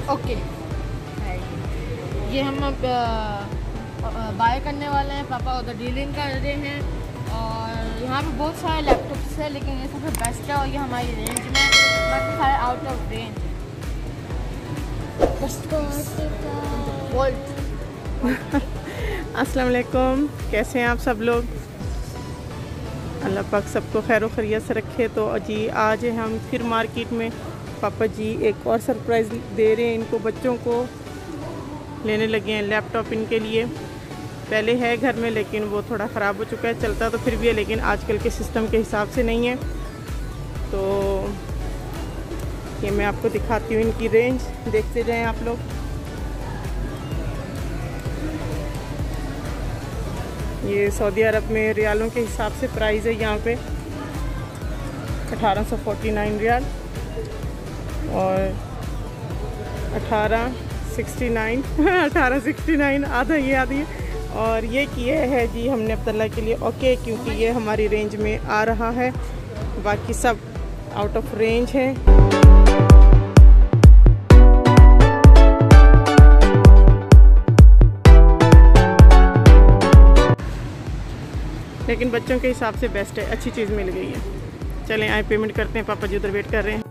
Okay, ये हम अब बाय करने वाले हैं। पापा उधर डीलिंग कर रहे हैं और यहाँ पे बहुत सारे लैपटॉप्स हैं, लेकिन ये सबसे बेस्ट है और ये हमारी रेंज में, बाकी सारे आउट ऑफ रेंज है। अस्सलाम वालेकुम, कैसे हैं आप सब लोग? अल्लाह पाक सबको खैर खैरियत से रखे। तो जी आज हम फिर मार्केट में, पापा जी एक और सरप्राइज़ दे रहे हैं इनको, बच्चों को लेने लगे हैं लैपटॉप इनके लिए। पहले है घर में लेकिन वो थोड़ा ख़राब हो चुका है, चलता तो फिर भी है लेकिन आजकल के सिस्टम के हिसाब से नहीं है। तो ये मैं आपको दिखाती हूँ इनकी रेंज, देखते जाएं आप लोग। ये सऊदी अरब में रियालों के हिसाब से प्राइस है यहाँ पे 1849 रियाल और 1869 आधा ये आधी। और ये किए है जी हमने अब्दुल्ला के लिए ओके, क्योंकि ये हमारी रेंज में आ रहा है, बाकी सब आउट ऑफ रेंज है। लेकिन बच्चों के हिसाब से बेस्ट है, अच्छी चीज़ मिल गई है। चलें आए पेमेंट करते हैं, पापा जी उधर वेट कर रहे हैं।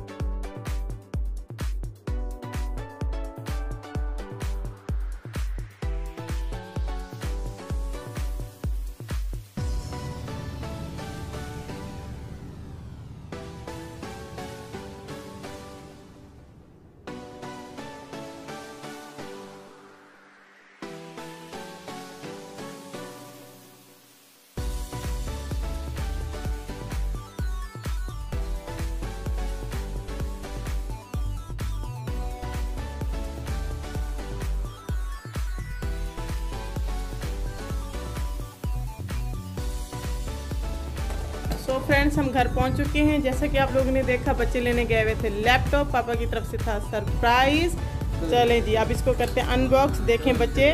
तो फ्रेंड्स हम घर पहुंच चुके हैं। जैसा कि आप लोगों ने देखा, बच्चे लेने गए हुए थे लैपटॉप, पापा की तरफ से था सरप्राइज। चलें जी अब इसको करते हैं अनबॉक्स, देखें बच्चे।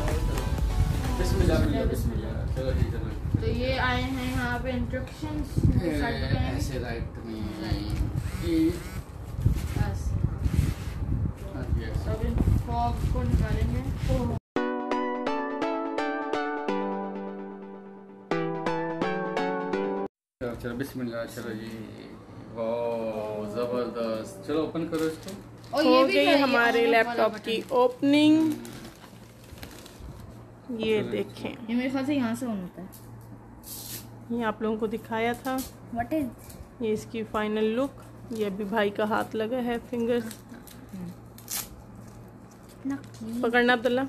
तो ये आए हैं यहाँ पे इंस्ट्रक्शंस, अब इन फॉग को निकालेंगे। चलो बिस्मिल्लाह, चलो जी, वाह ज़बरदस्त। चलो ओपन करो इसको। हो गई हमारे लैपटॉप की ओपनिंग, ये देखें। ये मेरे ख्याल से यहाँ से ऑन होता है, ये आप लोगों को दिखाया था। व्हाट इज ये इसकी फाइनल लुक। ये अभी भाई का हाथ लगा है, फिंगर्स पकड़ना अब्दुल्ला।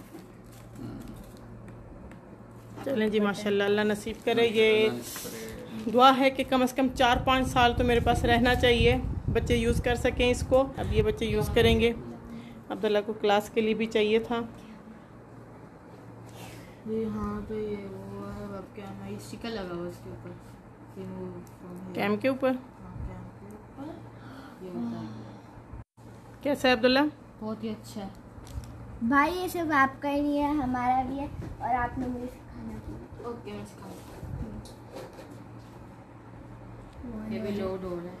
चलें जी माशाल्लाह, अल्लाह नसीब करे। ये दुआ है कि कम से कम 4-5 साल तो मेरे पास रहना चाहिए, बच्चे यूज़ कर सकें इसको। अब ये बच्चे यूज़ करेंगे, अब्दुल्ला को क्लास के लिए भी चाहिए था। ये यहाँ पे ये वो है, अब क्या है, ये स्टिकर लगा हुआ इसके ऊपर, ये वो कैम के ऊपर। कैम के ऊपर ये होता है। कैसा है अब्दुल्ला? बहुत ही अच्छा है भाई, ये सब आपका ही नहीं है, हमारा भी है और आपने मुझे सिखाना चाहिए। ओके मैं सिखाऊंगा। ये भी लोड हो रहा है।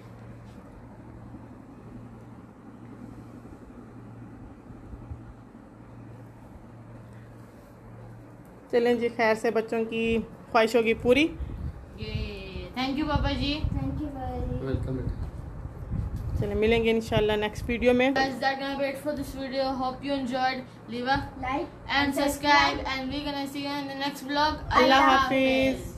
चलें जी, खैर से बच्चों की ख्वाहिश होगी पूरी। ये थैंक यू पापा जी, थैंक यू वेलकम। चलें मिलेंगे इंशाल्लाह नेक्स्ट वीडियो में। Guys, that's gonna be it for this video. Hope you enjoyed. Leave a like and subscribe, and we're gonna see you in the next vlog. अल्लाह हाफिज।